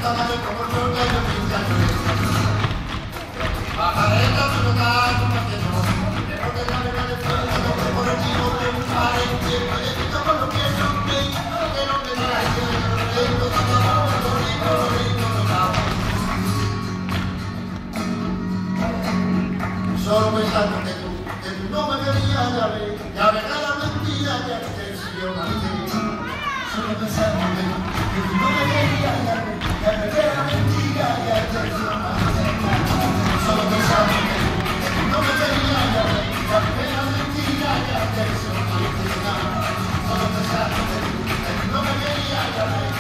Solo pensando que tú no me querías, ya ves cada mentira que te siguió una vez. Solo pensando que tú no me querías, ya ves cada mentira que te siguió una vez. Solo pensando que tú no me querías, ya ves cada mentira que te siguió una vez. Solo pensando que tú no me querías, ya ves.